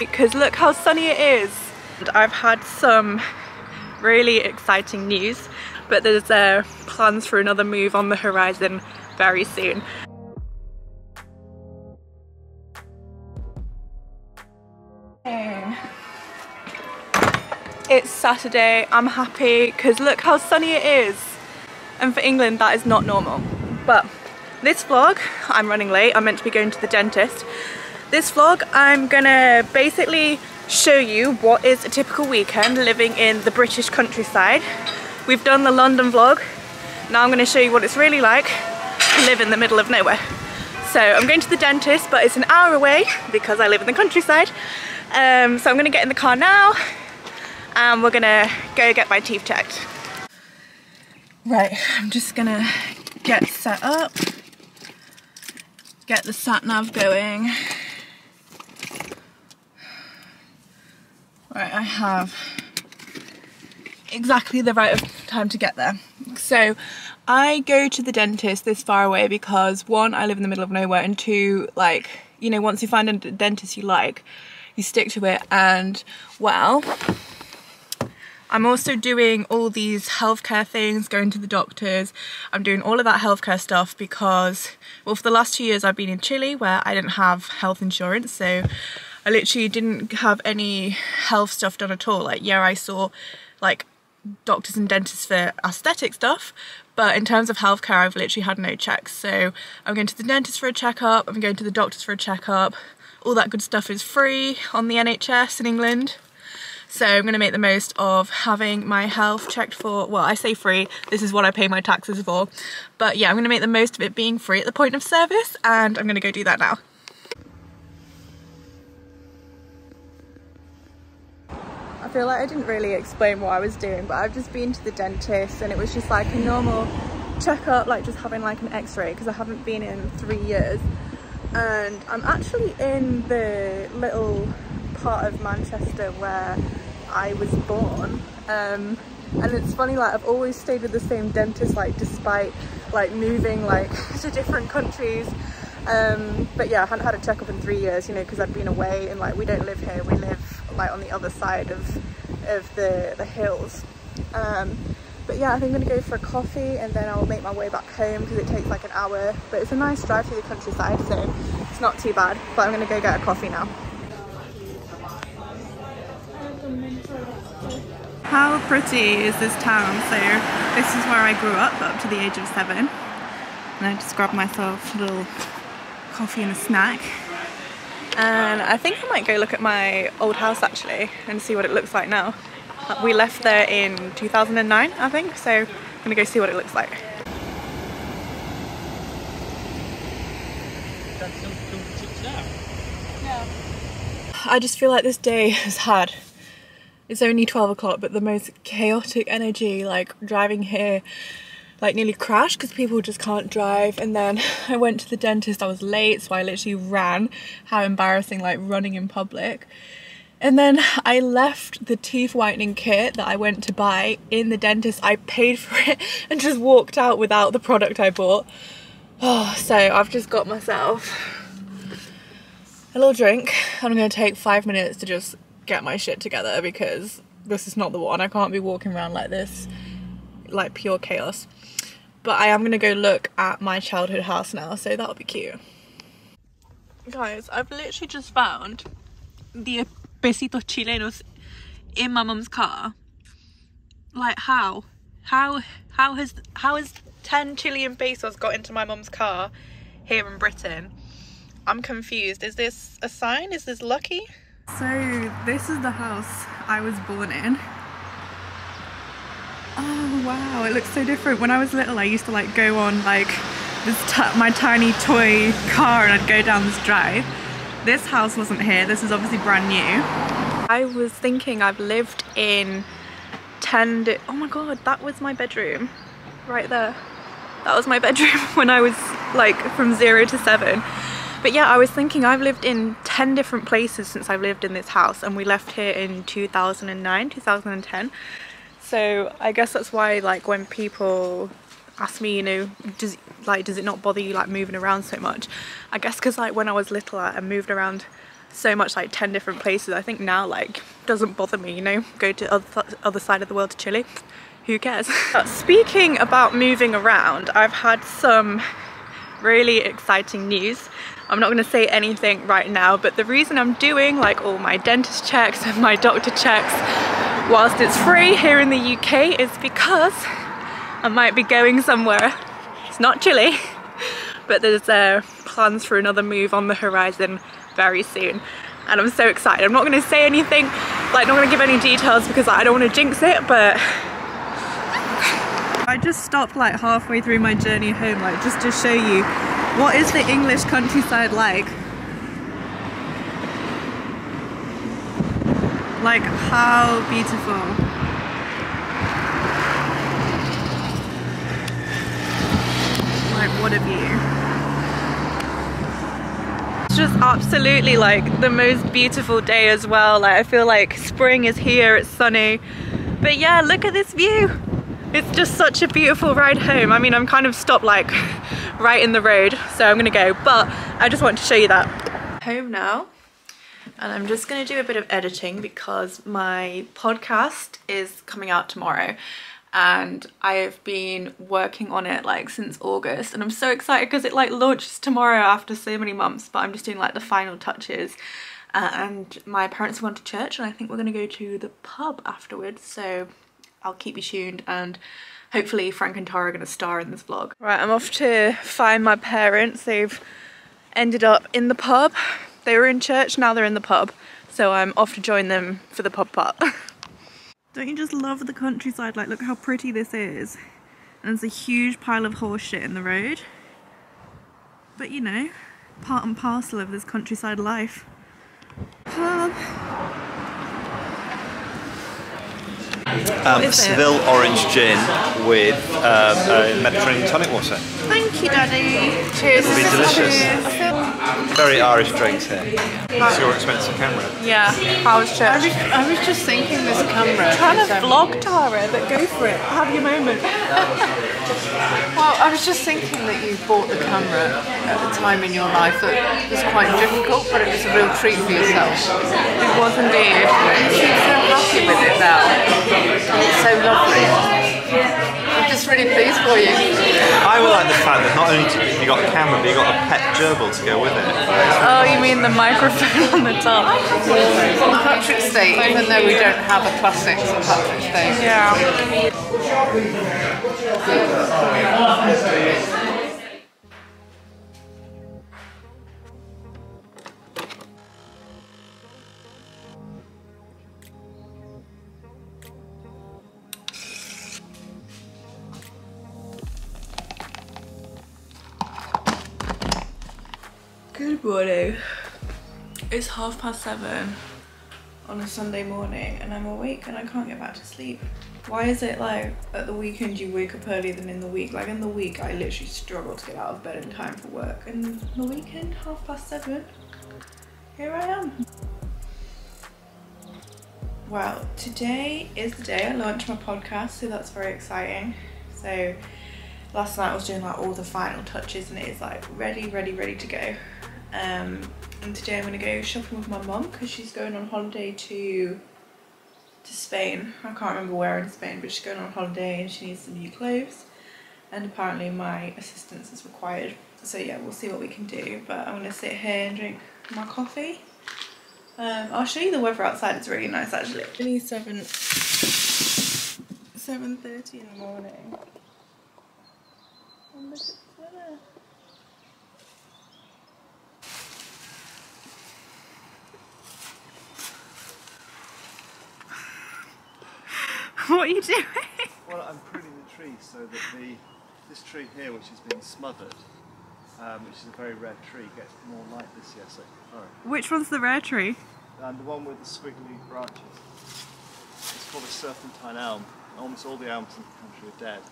because look how sunny it is. And I've had some really exciting news, but there's plans for another move on the horizon very soon. It's Saturday, I'm happy because look how sunny it is, and for England that is not normal. But this vlog, I'm running late, I'm meant to be going to the dentist. This vlog I'm gonna basically show you what is a typical weekend living in the British countryside. We've done the London vlog, now I'm gonna show you what it's really like to live in the middle of nowhere. So I'm going to the dentist, but it's an hour away because I live in the countryside. So I'm gonna get in the car now and we're gonna go get my teeth checked. Right, I'm just gonna get set up, get the sat nav going. Right, I have exactly the right time to get there. So I go to the dentist this far away because one, I live in the middle of nowhere, and two, like, you know, once you find a dentist you like, you stick to it. And well, I'm also doing all these healthcare things, going to the doctors. I'm doing all of that healthcare stuff because, well, for the last 2 years I've been in Chile where I didn't have health insurance, so I literally didn't have any health stuff done at all. Like, yeah, I saw like doctors and dentists for aesthetic stuff, but in terms of healthcare I've literally had no checks. So I'm going to the dentist for a checkup, I'm going to the doctors for a checkup. All that good stuff is free on the NHS in England. So I'm going to make the most of having my health checked for, well, I say free, this is what I pay my taxes for. But yeah, I'm going to make the most of it being free at the point of service, and I'm going to go do that now. I feel like I didn't really explain what I was doing, but I've just been to the dentist and it was just like a normal checkup, like just having like an x-ray, because I haven't been in 3 years. And I'm actually in the little part of Manchester where I was born, and it's funny, like I've always stayed with the same dentist, like despite like moving like to different countries. But yeah, I hadn't had a checkup in 3 years, you know, because I'd been away, and like we don't live here, we live like on the other side of the hills. But yeah, I think I'm gonna go for a coffee and then I'll make my way back home because it takes like an hour, but it's a nice drive through the countryside, so it's not too bad. But I'm gonna go get a coffee now. How pretty is this town? So this is where I grew up to the age of 7, and I just grabbed myself a little coffee and a snack, and I think I might go look at my old house actually and see what it looks like now. We left there in 2009, I think, so I'm gonna go see what it looks like. I just feel like this day has had, it's only 12 o'clock, but the most chaotic energy. Like driving here, like nearly crashed because people just can't drive. And then I went to the dentist, I was late, so I literally ran. How embarrassing, like running in public. And then I left the teeth whitening kit that I went to buy in the dentist. I paid for it and just walked out without the product I bought. Oh, so I've just got myself a little drink. I'm gonna take 5 minutes to just get my shit together because this is not the one. I can't be walking around like this, like pure chaos. But I am gonna go look at my childhood house now, so that'll be cute. Guys, I've literally just found the besitos chilenos in my mum's car. Like how has 10 Chilean pesos got into my mum's car here in Britain? I'm confused. Is this a sign? Is this lucky? So this is the house I was born in. Oh wow, it looks so different. When I was little I used to like go on like this my tiny toy car and I'd go down this drive. This house wasn't here, this is obviously brand new. I was thinking I've lived in 10, oh my god, that was my bedroom right there. That was my bedroom when I was like from 0 to 7. But yeah, I was thinking I've lived in 10 different places since I've lived in this house, and we left here in 2009, 2010. So I guess that's why, like, when people ask me, you know, does it not bother you like moving around so much? I guess because like when I was little I moved around so much, like 10 different places. I think now like doesn't bother me, you know, go to other side of the world to Chile. Who cares? But speaking about moving around, I've had some really exciting news. I'm not going to say anything right now, but the reason I'm doing like all my dentist checks and my doctor checks whilst it's free here in the UK is because I might be going somewhere. It's not Chile, but there's plans for another move on the horizon very soon, and I'm so excited. I'm not going to say anything, like not going to give any details because I don't want to jinx it, but I just stopped like halfway through my journey home, like just to show you what is the English countryside like. Like, how beautiful. Like, what a view. It's just absolutely like the most beautiful day as well. Like, I feel like spring is here, it's sunny. But yeah, look at this view. It's just such a beautiful ride home. I mean, I'm kind of stopped like right in the road, so I'm gonna go, but I just want to show you that. Home now, and I'm just gonna do a bit of editing because my podcast is coming out tomorrow, and I have been working on it like since August, and I'm so excited because it like launches tomorrow after so many months, but I'm just doing like the final touches. And my parents have gone to church, and I think we're gonna go to the pub afterwards, so I'll keep you tuned, and hopefully Frank and Tara are gonna star in this vlog. Right, I'm off to find my parents. They've ended up in the pub. They were in church, now they're in the pub, so I'm off to join them for the pub part. Don't you just love the countryside? Like, look how pretty this is. And there's a huge pile of horse shit in the road. But you know, part and parcel of this countryside life. Pub. Seville orange gin with Mediterranean tonic water. Thank you, Daddy. Cheers. It'll be delicious. Very Irish drinks here. It's your expensive camera. Yeah, how was church? I was just thinking this camera. I'm trying to vlog, Tara, but go for it. Have your moment. Well, I was just thinking that you bought the camera at a time in your life that was quite difficult, but it was a real treat for yourself. It was indeed. You seem so happy with it now. It's so lovely. I'm just really pleased for you. I would like the fact that not only you got a camera, but you got a pet gerbil to go with it. Oh, you mean the microphone on the top? St. Patrick's Day, even though we don't have a classic St. Patrick's Day. Yeah. Good morning. It's 7:30 on a Sunday morning and I'm awake and I can't get back to sleep. Why is it like at the weekend you wake up earlier than in the week? Like in the week I literally struggle to get out of bed in time for work, and the weekend 7:30, here I am. Well, today is the day I launched my podcast, so that's very exciting. So last night I was doing like all the final touches and it is like ready to go. And today I'm gonna go shopping with my mum because she's going on holiday to Spain. I can't remember where in Spain, but she's going on holiday and she needs some new clothes. And apparently my assistance is required. So yeah, we'll see what we can do. But I'm gonna sit here and drink my coffee. I'll show you the weather outside. It's really nice actually. It's only 7:30 in the morning. And look at the weather. What are you doing? Well, I'm pruning the tree so that this tree here, which has been smothered, which is a very rare tree, gets more light this year. So, Which one's the rare tree? and the one with the squiggly branches. It's called a serpentine elm. Almost all the elms in the country are dead.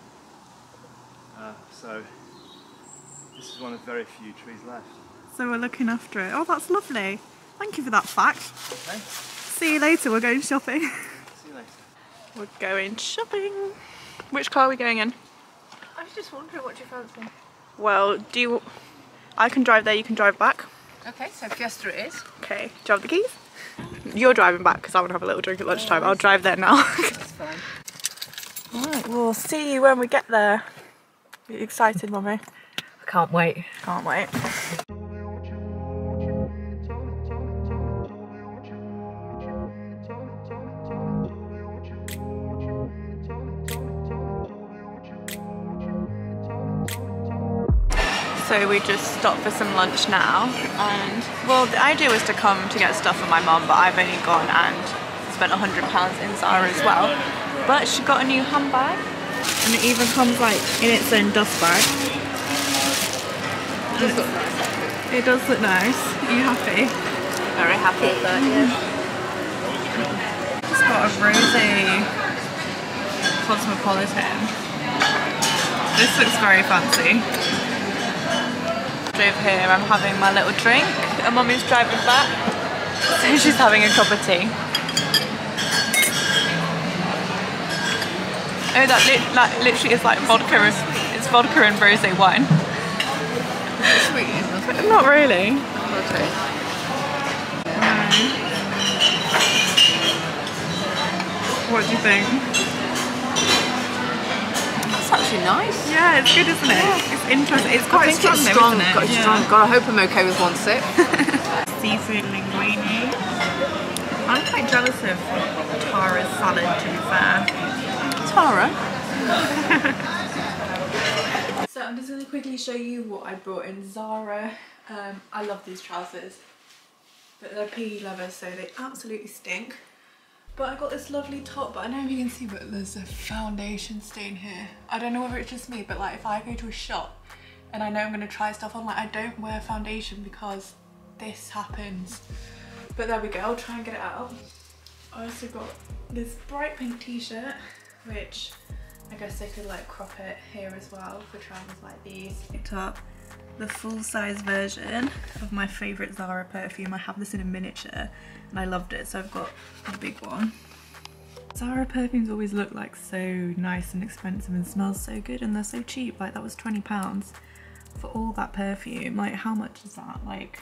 So this is one of very few trees left. So we're looking after it. Oh, that's lovely. Thank you for that fact. Okay. See you later. We're going shopping. See you later. We're going shopping. Which car are we going in? I was just wondering what you fancy. Well, I can drive there, you can drive back. Okay, so Fiesta it is. Okay, do you have the keys? You're driving back because I want to have a little drink at lunchtime. I'll drive there now. That's fine. Alright, we'll see you when we get there. Are you excited, Mummy? I can't wait. Can't wait. So we just stopped for some lunch now, and well, the idea was to come to get stuff for my mum, but I've only gone and spent £100 in Zara as well. But she got a new handbag, and it even comes like in its own dust bag. It does look nice, actually. It does look nice. Are you happy? Very happy with that, yeah. It's got a rosé Cosmopolitan. This looks very fancy. Over here, I'm having my little drink, and Mummy's driving back, so she's having a cup of tea. Oh, that literally is like vodka. It's vodka and rosé wine. It's sweet, isn't it? Not really. Okay. What do you think? That's actually nice. Yeah, it's good, isn't it? Yeah. It's interesting. It's quite strong, it's though, strong, isn't it? It's strong. God, I hope I'm okay with one sip. Seafood linguine. I'm quite jealous of Tara's salad, to be fair. Tara? So I'm just going to quickly show you what I brought in Zara. I love these trousers, but they're PE leather, so they absolutely stink. But I got this lovely top, but I don't know if you can see, but there's a foundation stain here. I don't know whether it's just me, but like if I go to a shop and I know I'm going to try stuff on, like I don't wear foundation because this happens. But there we go, I'll try and get it out. I also got this bright pink t-shirt, which I guess they could like crop it here as well for trousers like these. Picked up the full-size version of my favourite Zara perfume. I have this in a miniature and I loved it, so I've got a big one. Zara perfumes always look like so nice and expensive and smell so good, and they're so cheap. Like that was £20 for all that perfume. Like how much is that? Like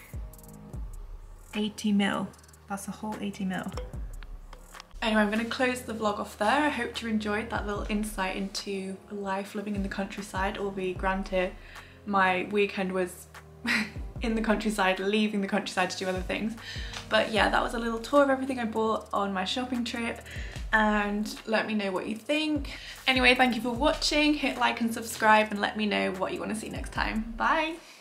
80 mil. That's a whole 80 mil. Anyway, I'm going to close the vlog off there. I hope you enjoyed that little insight into life living in the countryside, albeit granted my weekend was in the countryside, leaving the countryside to do other things. But yeah, that was a little tour of everything I bought on my shopping trip, and let me know what you think. Anyway, thank you for watching. Hit like and subscribe and let me know what you want to see next time. Bye!